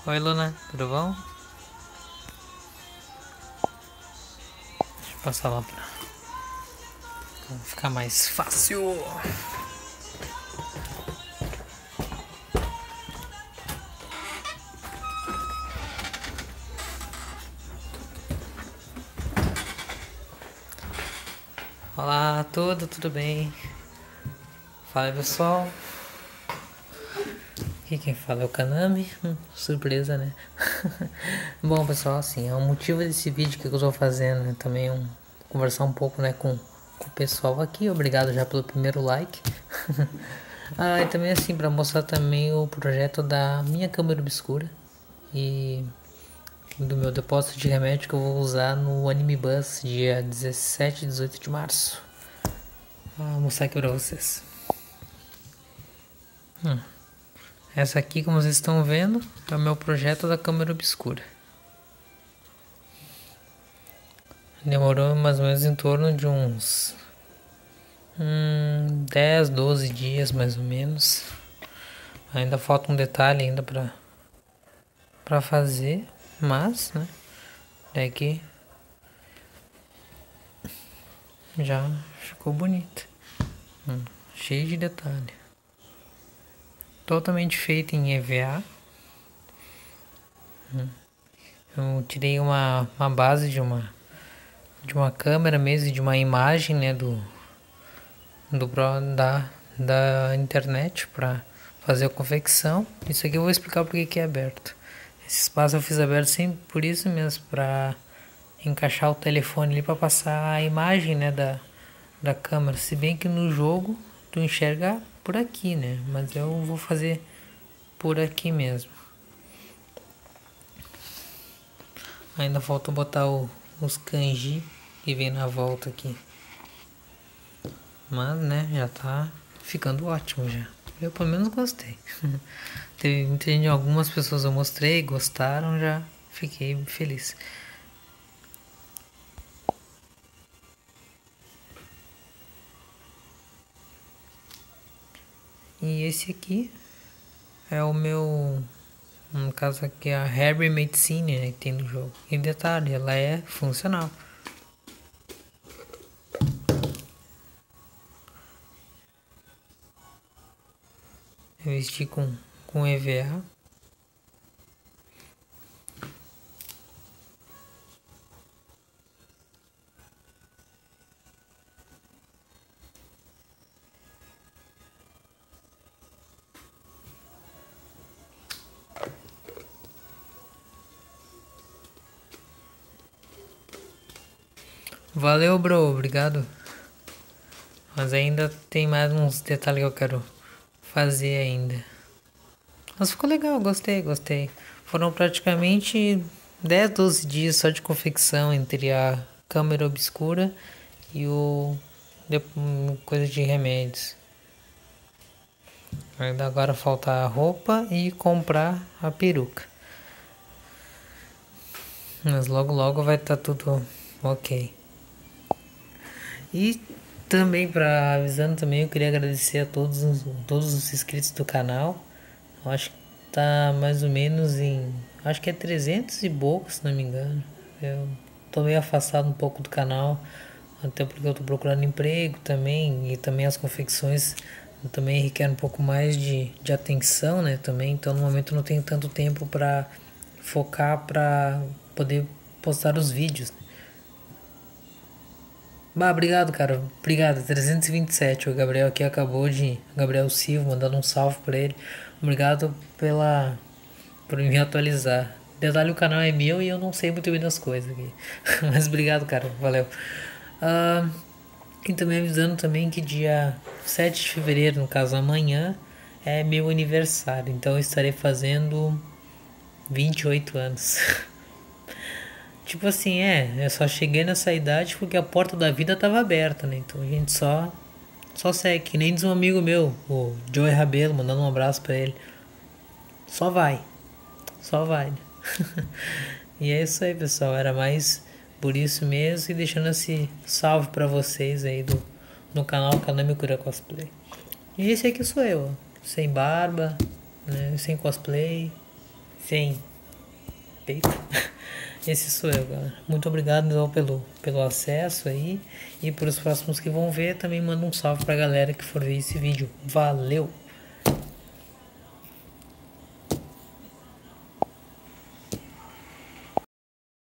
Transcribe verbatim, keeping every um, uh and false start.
Oi, Luna, tudo bom? Deixa eu passar lá pra ficar mais fácil. Olá, tudo, tudo bem? Fala, pessoal. Aqui quem fala é o Kanami. Hum, surpresa, né? Bom, pessoal, assim, é o motivo desse vídeo que eu tô fazendo, né? Também um, conversar um pouco, né, com, com o pessoal aqui. Obrigado já pelo primeiro like. Ah, e também assim, para mostrar também o projeto da minha câmera obscura e do meu depósito de remédio que eu vou usar no Anime Bus dia dezessete e dezoito de março. Vou mostrar aqui pra vocês. Hum. Essa aqui, como vocês estão vendo, é o meu projeto da câmera obscura. Demorou mais ou menos em torno de uns hum, dez, doze dias mais ou menos. Ainda falta um detalhe ainda pra, pra fazer, mas, né, é que já ficou bonito. Hum, cheio de detalhe. Totalmente feito em E V A. Hum. Eu tirei uma, uma base de uma de uma câmera mesmo, de uma imagem, né, do, do da, da internet para fazer a confecção. Isso aqui eu vou explicar porque que é aberto. Esse espaço eu fiz aberto sempre por isso mesmo, para encaixar o telefone ali para passar a imagem, né, da, da câmera. Se bem que no jogo tu enxerga por aqui, né, mas eu vou fazer por aqui mesmo. Ainda falta botar o, os kanji que vem na volta aqui. Mas, né, já tá ficando ótimo já. Eu pelo menos gostei. Teve muita gente, algumas pessoas eu mostrei, gostaram, já fiquei feliz. E esse aqui é o meu, no caso aqui é a Harry Medicine, né, que tem no jogo. E detalhe, ela é funcional. Eu vesti com, com E V A. Valeu, bro, obrigado. Mas ainda tem mais uns detalhes que eu quero fazer ainda. Mas ficou legal, gostei, gostei. Foram praticamente dez, doze dias só de confecção entre a câmera obscura e o de, coisa de remédios. Ainda agora falta a roupa e comprar a peruca. Mas logo logo vai estar tá tudo ok. E também para avisando também, eu queria agradecer a todos, todos os inscritos do canal. Eu acho que tá mais ou menos em, acho que é trezentos e poucos, se não me engano. Eu tô meio afastado um pouco do canal, até porque eu tô procurando emprego também, e também as confecções também requerem um pouco mais de, de atenção, né, também. Então no momento eu não tenho tanto tempo para focar para poder postar os vídeos. Bah, obrigado, cara. Obrigado. trezentos e vinte e sete. O Gabriel aqui acabou de. Gabriel Silva, mandando um salve pra ele. Obrigado pela. Por me atualizar. Detalhe: o canal é meu e eu não sei muito bem das coisas aqui. Mas obrigado, cara. Valeu. Ah, e também avisando também que dia sete de fevereiro, no caso amanhã, é meu aniversário. Então eu estarei fazendo vinte e oito anos. Tipo assim, é, eu só cheguei nessa idade porque a porta da vida tava aberta, né? Então a gente só só segue, que nem diz um amigo meu, o Joey Rabelo, mandando um abraço pra ele. Só vai. Só vai. E é isso aí, pessoal, era mais por isso mesmo e deixando esse salve pra vocês aí do no canal Kanami Cura Cosplay. E esse aqui sou eu, ó, sem barba, né, sem cosplay, sem perfeito. Esse sou eu, galera. Muito obrigado então, pelo, pelo acesso aí. E para os próximos que vão ver, também manda um salve pra galera que for ver esse vídeo. Valeu!